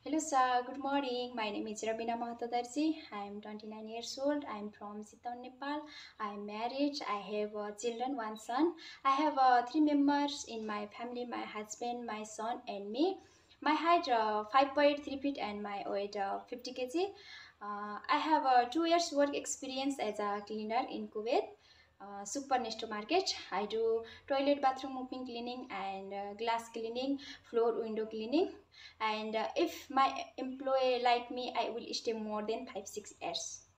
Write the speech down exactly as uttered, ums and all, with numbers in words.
Hello, sir. Good morning. My name is Rabina Mahatadarji. I am twenty-nine years old. I am from Chittagong, Nepal. I am married. I have uh, children, one son. I have uh, three members in my family: my husband, my son, and me. My height uh, five point three feet and my weight uh, fifty kilograms. Uh, I have uh, two years work experience as a cleaner in Kuwait. Uh, Supernesto market. I do toilet, bathroom mopping, cleaning, and uh, glass cleaning, floor, window cleaning. And uh, if my employee like me, I will stay more than five six years.